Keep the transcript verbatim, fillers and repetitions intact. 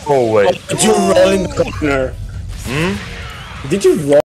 Go away. Did you roll in the corner? Hmm? Did you roll?